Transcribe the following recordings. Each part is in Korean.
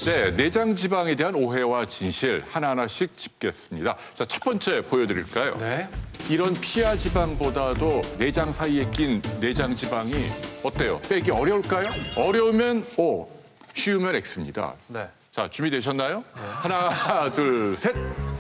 네, 내장 지방에 대한 오해와 진실 하나하나씩 짚겠습니다. 자, 첫 번째 보여드릴까요? 네. 이런 피하 지방보다도 내장 사이에 낀 내장 지방이 어때요? 빼기 어려울까요? 어려우면 O, 쉬우면 X입니다. 네. 자, 준비되셨나요? 네. 하나, 둘, 셋.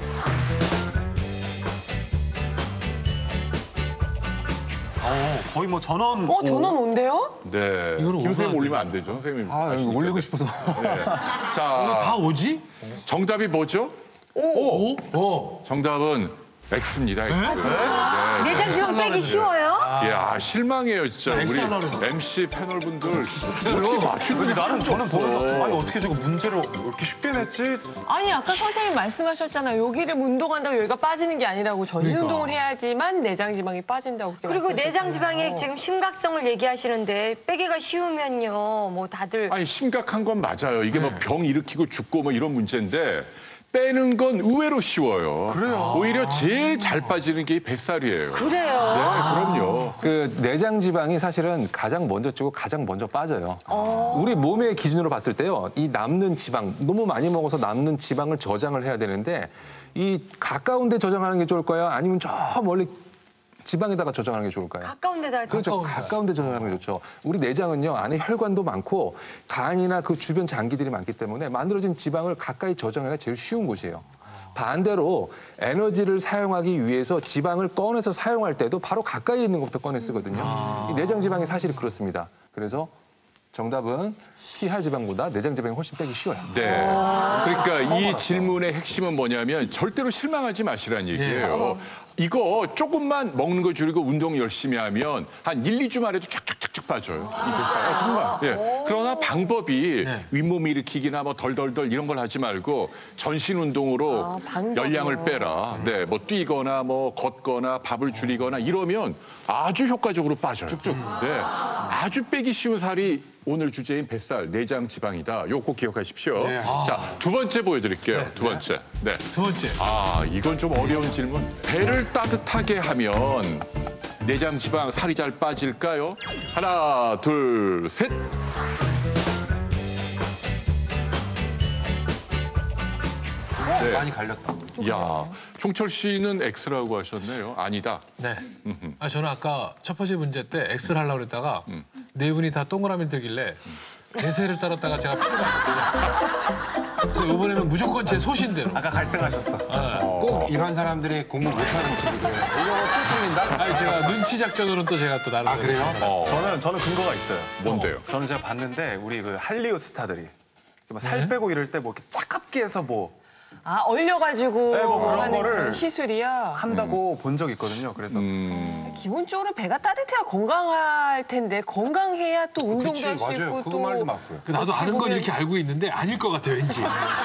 거의 뭐 전원. 전원 온대요? 네. 이거는 김선생님 오가 올리면 안 되죠, 선생님. 이거 올리고 싶어서. 네. 자, 다 오지? 정답이 뭐죠? 오. 오. 정답은 X입니다. X. 내장 지방 빼기 쉬워요? 야, 실망해요, 진짜. X 우리 하려고 그러죠. MC 패널분들 어떻게 맞추는 저는 보면서 아니 어떻게 저거 문제로 이렇게 쉽게 냈지? 아니 아까 선생님 말씀하셨잖아요. 여기를 운동한다고 여기가 빠지는 게 아니라고 전신 운동을 해야지만 내장 지방이 빠진다고 그렇게 그리고 말씀하셨잖아요. 내장 지방의 지금 심각성을 얘기하시는데 빼기가 쉬우면요. 뭐 다들 아니, 심각한 건 맞아요. 이게 뭐 병 일으키고 죽고 뭐 이런 문제인데 빼는 건 의외로 쉬워요. 그래요. 오히려 제일 잘 빠지는 게 이 뱃살이에요. 그래요. 네, 그럼요. 그 내장 지방이 사실은 가장 먼저 찌고 가장 먼저 빠져요. 우리 몸의 기준으로 봤을 때요. 이 남는 지방, 너무 많이 먹어서 남는 지방을 저장을 해야 되는데 이 가까운 데 저장하는 게 좋을까요? 아니면 저 멀리 지방에다가 저장하는 게 좋을까요? 가까운 데다 그렇죠. 가까운 데 저장하는 게 좋죠. 우리 내장은요. 안에 혈관도 많고 간이나 그 주변 장기들이 많기 때문에 만들어진 지방을 가까이 저장하기가 제일 쉬운 곳이에요. 반대로 에너지를 사용하기 위해서 지방을 꺼내서 사용할 때도 바로 가까이 있는 것부터 꺼내 쓰거든요. 이 내장 지방이 사실이 그렇습니다. 그래서 정답은 피하 지방보다 내장 지방이 훨씬 빼기 쉬워요. 네. 그러니까 이 질문의 핵심은 뭐냐면 절대로 실망하지 마시라는 얘기예요. 이거 조금만 먹는 거 줄이고 운동 열심히 하면 한 1, 2주 만에도 쫙쫙쫙쫙 빠져요. 이 뱃살. 정말. 예. 그러나 방법이 윗몸 일으키기나 뭐 덜덜덜 이런 걸 하지 말고 전신 운동으로 방법이요. 열량을 빼라. 네. 뭐 뛰거나 뭐 걷거나 밥을 줄이거나 이러면 아주 효과적으로 빠져요. 쭉쭉. 네. 아주 빼기 쉬운 살이 오늘 주제인 뱃살, 내장 지방이다. 요거 꼭 기억하십시오. 자, 두 번째 보여드릴게요. 두 번째. 네. 두 번째. 아, 이건 좀 어려운 질문. 배를 따뜻하게 하면 내장 지방 살이 잘 빠질까요? 하나, 둘, 셋. 네. 많이 갈렸다. 야, 종철 씨는 X라고 하셨네요. 아니다. 네. 저는 아까 첫 번째 문제 때 X를 하려고 그랬다가 네 분이 다 동그라미 들길래 대세를 따랐다가 제가 피가 그래서 이번에는 무조건 제 소신대로. 아까 갈등하셨어. 꼭 이런 사람들이 공부 못하는 친구들. 이거 또 틀린다? 아니 제가 눈치 작전으로는 또 제가 또 나름. 아 그래요? 저는 근거가 있어요. 뭔데요? 저는 제가 봤는데 우리 그 할리우드 스타들이 살 빼고 이럴 때 뭐 이렇게 차갑게 해서 뭐 얼려가지고 네, 뭐 그런 하는 거를 그런 시술이야. 한다고 본 적이 있거든요. 그래서 기본적으로 배가 따뜻해야 건강할 텐데 건강해야 또 운동도 그치, 할 수 맞아요. 있고 그거 또 말도 맞고요. 나도 아는 건 이렇게 알고 있는데 아닐 것 같아 왠지.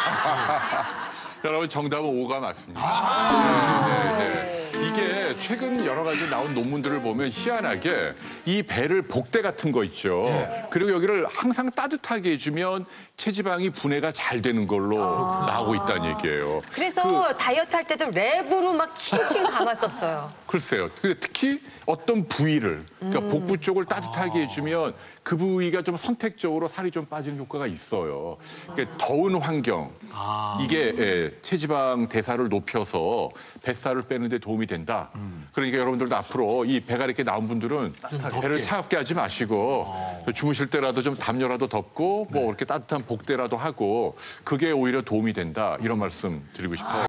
여러분, 정답은 O가 맞습니다. 네. 이게 최근 여러 가지 나온 논문들을 보면 희한하게 이 배를 복대 같은 거 있죠. 그리고 여기를 항상 따뜻하게 해주면 체지방이 분해가 잘 되는 걸로 나오고 있다는 얘기예요. 그래서 다이어트 할 때도 랩으로 막 칭칭 감았었어요. 글쎄요. 근데 특히 어떤 부위를, 그러니까 복부 쪽을 따뜻하게 해주면 그 부위가 좀 선택적으로 살이 좀 빠지는 효과가 있어요. 그러니까 더운 환경, 이게 체지방 대사를 높여서 뱃살을 빼는 데 도움이 된다. 그러니까 여러분들도 앞으로 이 배가 이렇게 나온 분들은 배를 차갑게 하지 마시고 주무실 때라도 좀 담요라도 덮고 뭐 이렇게 따뜻한 복대라도 하고 그게 오히려 도움이 된다. 이런 말씀 드리고 싶어요.